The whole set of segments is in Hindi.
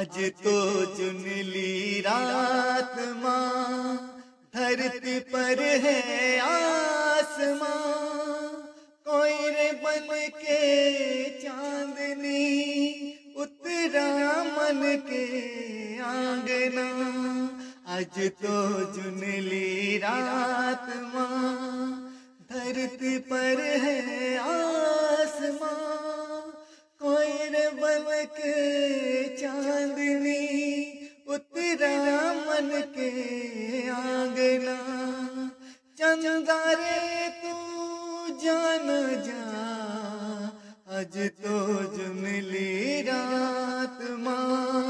आज तो चुनली रात माँ, धरती पर है आसमां, कोई रे बन के चांदनी उतरा मन के आंगना। आज तो चुनली रात माँ, धरती पर है आसमां, कोई रे बन के चांदनी उतरा मन के आंगना। चंदा रे तू जान जा, आज तो चुनली रात माँ।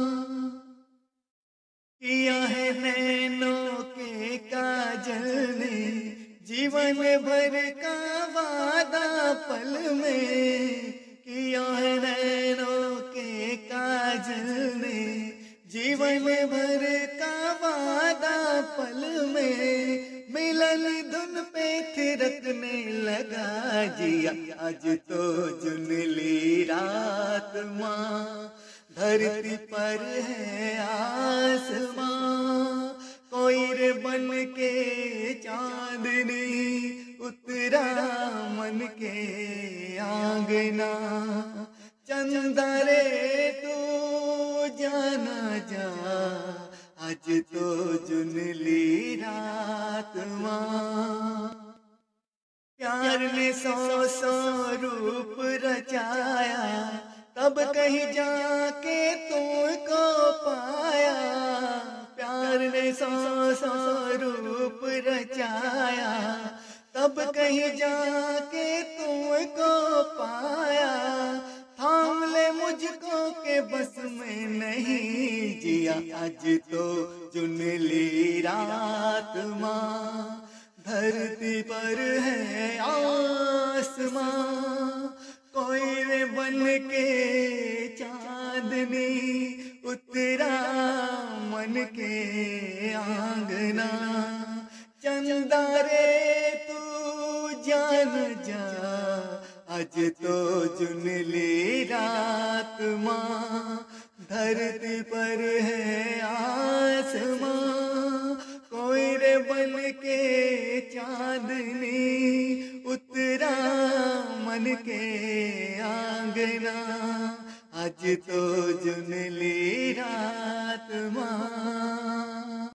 किया है नैनों के काजल ने जीवन भर का वादा पल में। किया है नैनों के काजल ने जीवन भर का वादा पल में। मिलन धुन पे थिरकने लगा जिया, आज तो चुनली रात माँ, धरती पर है आसमां, कोई रे बन के चांदनी उतरा मन के आंगना। चंदा रे तू जाना जा, आज तो चुनली रात माँ। प्यार ने सौ सौ रूप रचाया, तब कहीं जाके तुमको पाया। प्यार ने सौ सौ रूप रचाया, तब कहीं जाके तुमको पाया। थाम ले मुझको के बस में नहीं जिया, आज तो चुनली रात माँ, धरती पर है आसमां, कोई रे बन के चांदनी उतरा मन के आंगना। चंदा रे तू जान जा, आज तो चुनली रात माँ, धरती पर है आसमां, कोई रे बन के चांदनी उतरा मन के आंगना। आज तो